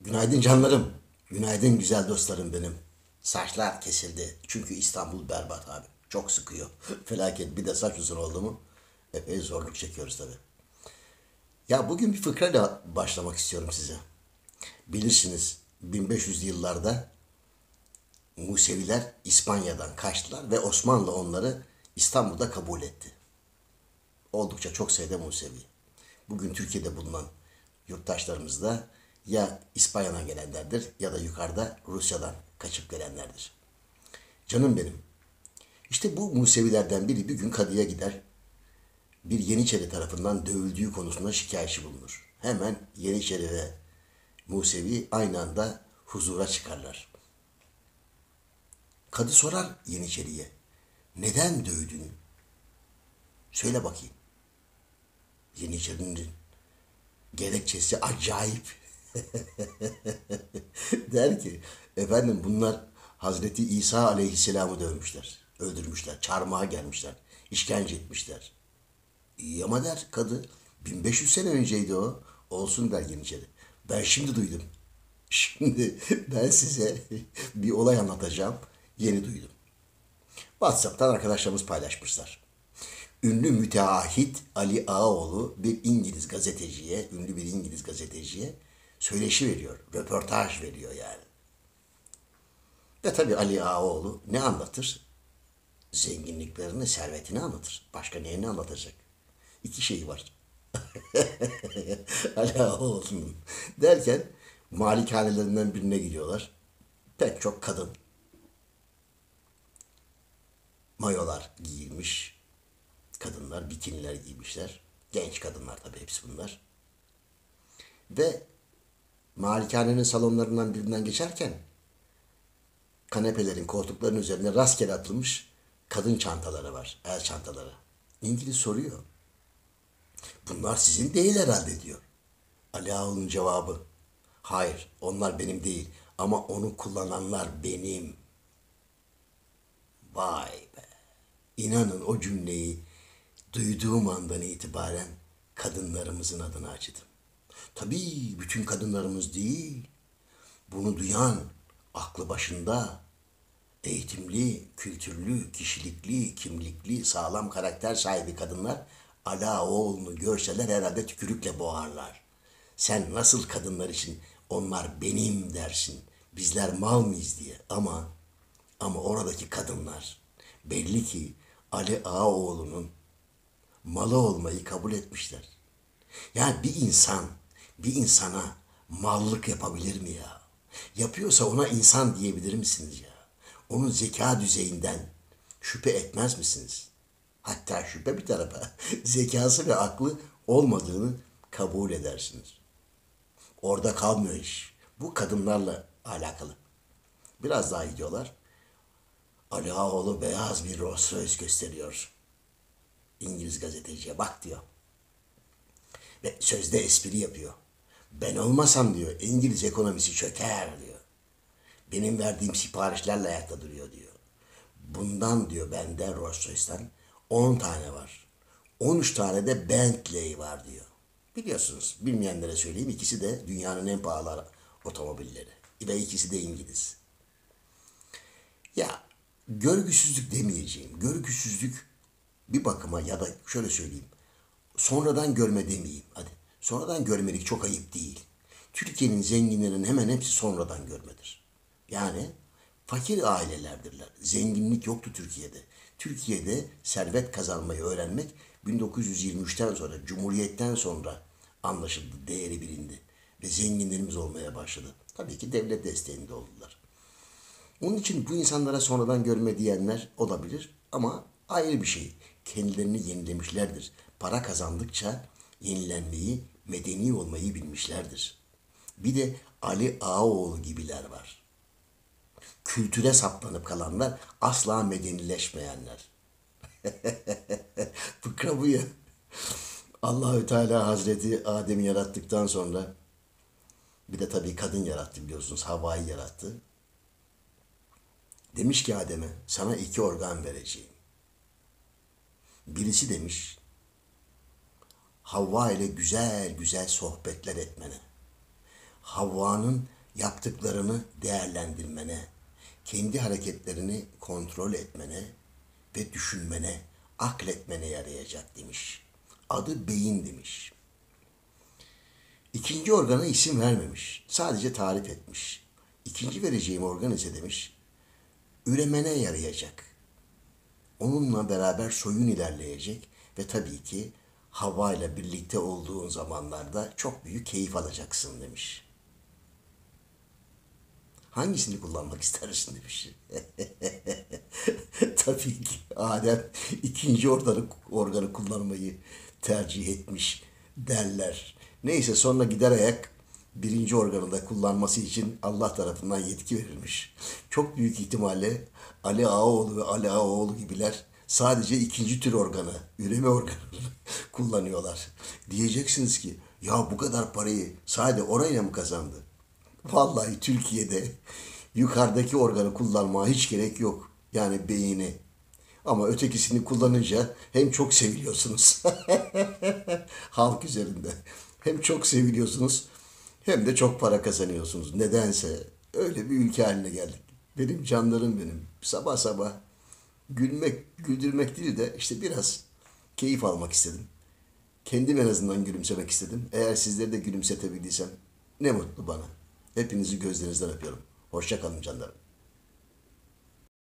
Günaydın canlarım. Günaydın güzel dostlarım benim. Saçlar kesildi. Çünkü İstanbul berbat abi. Çok sıkıyor. Felaket. Bir de saç uzun oldu mu epey zorluk çekiyoruz tabii. Ya bugün bir fıkrayla başlamak istiyorum size. Bilirsiniz 1500'lü yıllarda Museviler İspanya'dan kaçtılar ve Osmanlı onları İstanbul'da kabul etti. Oldukça çok sayıda Musevi. Bugün Türkiye'de bulunan yurttaşlarımız da ya İspanya'dan gelenlerdir ya da yukarıda Rusya'dan kaçıp gelenlerdir. Canım benim. İşte bu Musevilerden biri bir gün kadıya gider. Bir Yeniçeri tarafından dövüldüğü konusunda şikayetçi bulunur. Hemen Yeniçeri ve Musevi aynı anda huzura çıkarlar. Kadı sorar Yeniçeri'ye. Neden dövdün? Söyle bakayım. Yeniçeri'nin gerekçesi acayip. Der ki efendim bunlar Hazreti İsa Aleyhisselam'ı dövmüşler. Öldürmüşler. Çarmıha gelmişler. İşkence etmişler. İyi ama der kadı. 1500 sene önceydi o. Olsun der Yeniçeri. Ben şimdi duydum. Şimdi ben size bir olay anlatacağım. Yeni duydum. WhatsApp'tan arkadaşlarımız paylaşmışlar. Ünlü müteahhit Ali Ağaoğlu bir İngiliz gazeteciye, ünlü bir İngiliz gazeteciye söyleşi veriyor. Röportaj veriyor yani. Ve tabii Ali Ağaoğlu ne anlatır? Zenginliklerini, servetini anlatır. Başka neyini anlatacak? İki şey var. Ali Ağaoğlu'nun. Derken malikanelerinden birine gidiyorlar. Pek çok kadın mayolar giyilmiş. Kadınlar bikiniler giymişler. Genç kadınlar tabii hepsi bunlar. Ve malikanenin salonlarından birinden geçerken kanepelerin, koltukların üzerine rastgele atılmış kadın çantaları var, el çantaları. İngiliz soruyor. Bunlar sizin değil herhalde diyor. Ali Ağaoğlu'nun cevabı. Hayır, onlar benim değil ama onu kullananlar benim. Vay be. İnanın o cümleyi duyduğum andan itibaren kadınlarımızın adına acıdım. Tabii bütün kadınlarımız değil. Bunu duyan, aklı başında, eğitimli, kültürlü, kişilikli, kimlikli, sağlam karakter sahibi kadınlar Alaoğlu'nu görseler herhalde tükürükle boğarlar. Sen nasıl kadınlar için onlar benim dersin, bizler mal mıyız diye. Ama oradaki kadınlar belli ki Ali Ağaoğlu'nun malı olmayı kabul etmişler. Yani bir insana mallık yapabilir mi ya? Yapıyorsa ona insan diyebilir misiniz ya? Onun zeka düzeyinden şüphe etmez misiniz? Hatta şüphe bir tarafa zekası ve aklı olmadığını kabul edersiniz. Orada kalmıyor iş. Bu kadınlarla alakalı. Biraz daha gidiyorlar. Ali Ağaoğlu beyaz bir Rolls Royce gösteriyor. İngiliz gazeteciye bak diyor. Ve sözde espri yapıyor. Ben olmasam diyor İngiliz ekonomisi çöker diyor. Benim verdiğim siparişlerle ayakta duruyor diyor. Bundan diyor bende Rolls Royce'den 10 tane var. 13 tane de Bentley var diyor. Biliyorsunuz bilmeyenlere söyleyeyim ikisi de dünyanın en pahalı otomobilleri. Ve ikisi de İngiliz. Ya görgüsüzlük demeyeceğim. Görgüsüzlük bir bakıma ya da şöyle söyleyeyim. Sonradan görme demeyeyim hadi. Sonradan görmelik çok ayıp değil. Türkiye'nin zenginlerinin hemen hepsi sonradan görmedir. Yani fakir ailelerdirler. Zenginlik yoktu Türkiye'de. Türkiye'de servet kazanmayı öğrenmek 1923'ten sonra, Cumhuriyet'ten sonra anlaşıldı, değeri bilindi. Ve zenginlerimiz olmaya başladı. Tabii ki devlet desteğinde oldular. Onun için bu insanlara sonradan görme diyenler olabilir ama ayrı bir şey. Kendilerini yenilemişlerdir. Para kazandıkça yenilenmeyi, medeni olmayı bilmişlerdir. Bir de Ali Ağaoğlu gibiler var. Kültüre saplanıp kalanlar, asla medenileşmeyenler. Fıkra bu ya. Allahü Teala Hazreti Adem'i yarattıktan sonra bir de tabii kadın yarattı biliyorsunuz. Havva'yı yarattı. Demiş ki Adem'e sana iki organ vereceğim. Birisi demiş Havva ile güzel güzel sohbetler etmene. Havva'nın yaptıklarını değerlendirmene, kendi hareketlerini kontrol etmene ve düşünmene, akletmene yarayacak demiş. Adı beyin demiş. İkinci organa isim vermemiş. Sadece tarif etmiş. İkinci vereceğim organ ise demiş, üremene yarayacak. Onunla beraber soyun ilerleyecek ve tabii ki Havva ile birlikte olduğun zamanlarda çok büyük keyif alacaksın demiş. Hangisini kullanmak istersin demiş. Tabii ki Adem ikinci organı kullanmayı tercih etmiş derler. Neyse sonra gider ayak birinci organı da kullanması için Allah tarafından yetki verilmiş. Çok büyük ihtimalle Ali Ağaoğlu ve Ali Ağaoğlu gibiler sadece ikinci tür organı, üreme organını kullanıyorlar. Diyeceksiniz ki ya bu kadar parayı sadece orayla mı kazandı? Vallahi Türkiye'de yukarıdaki organı kullanmaya hiç gerek yok. Yani beyni. Ama ötekisini kullanınca hem çok seviliyorsunuz. Halk üzerinde. Hem çok seviliyorsunuz hem de çok para kazanıyorsunuz. Nedense öyle bir ülke haline geldik. Benim canlarım benim. Sabah sabah gülmek, güldürmek değil de işte biraz keyif almak istedim. Kendim en azından gülümsemek istedim. Eğer sizleri de gülümsetebildiysem ne mutlu bana. Hepinizi gözlerinizden öpüyorum. Hoşça kalın canlarım.